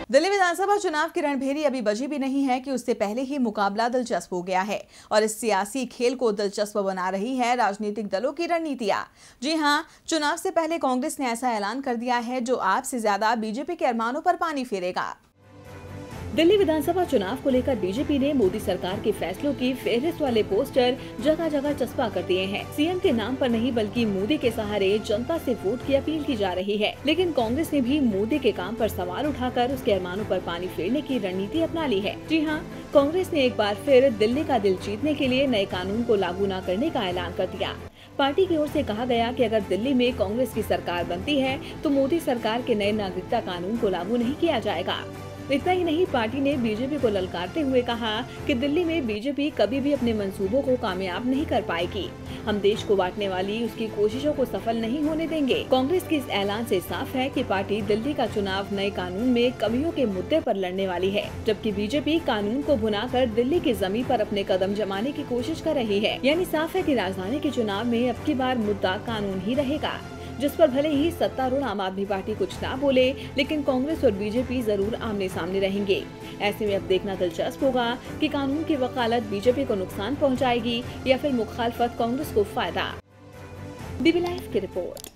दिल्ली विधानसभा चुनाव की रणभेरी अभी बजी भी नहीं है कि उससे पहले ही मुकाबला दिलचस्प हो गया है और इस सियासी खेल को दिलचस्प बना रही है राजनीतिक दलों की रणनीतियां। जी हां, चुनाव से पहले कांग्रेस ने ऐसा ऐलान कर दिया है जो आप से ज्यादा बीजेपी के अरमानों पर पानी फेरेगा। दिल्ली विधानसभा चुनाव को लेकर बीजेपी ने मोदी सरकार के फैसलों की फेहरिस्त वाले पोस्टर जगह जगह चस्पा कर दिए हैं। सीएम के नाम पर नहीं बल्कि मोदी के सहारे जनता से वोट की अपील की जा रही है। लेकिन कांग्रेस ने भी मोदी के काम पर सवाल उठाकर उसके अरमानों पर पानी फेरने की रणनीति अपना ली है। जी हाँ, कांग्रेस ने एक बार फिर दिल्ली का दिल जीतने के लिए नए कानून को लागू न करने का ऐलान कर दिया। पार्टी की ओर से कहा गया कि अगर दिल्ली में कांग्रेस की सरकार बनती है तो मोदी सरकार के नए नागरिकता कानून को लागू नहीं किया जाएगा। इतना ही नहीं, पार्टी ने बीजेपी को ललकारते हुए कहा कि दिल्ली में बीजेपी कभी भी अपने मंसूबों को कामयाब नहीं कर पाएगी। हम देश को बांटने वाली उसकी कोशिशों को सफल नहीं होने देंगे। कांग्रेस के इस ऐलान से साफ है कि पार्टी दिल्ली का चुनाव नए कानून में कमियों के मुद्दे पर लड़ने वाली है, जबकि बीजेपी कानून को भुनाकर दिल्ली की जमीन पर अपने कदम जमाने की कोशिश कर रही है। यानी साफ है कि राजधानी के चुनाव में अब की बार मुद्दा कानून ही रहेगा, जिस पर भले ही सत्तारूढ़ आम आदमी पार्टी कुछ ना बोले, लेकिन कांग्रेस और बीजेपी जरूर आमने सामने रहेंगे। ऐसे में अब देखना दिलचस्प होगा कि कानून की वकालत बीजेपी को नुकसान पहुंचाएगी या फिर मुखालफत कांग्रेस को फायदा। DB Live की रिपोर्ट।